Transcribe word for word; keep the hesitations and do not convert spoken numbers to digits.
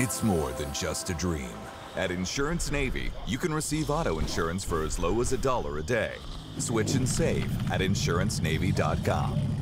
It's more than just a dream. At Insurance Navy, you can receive auto insurance for as low as a dollar a day. Switch and save at insurance navy dot com.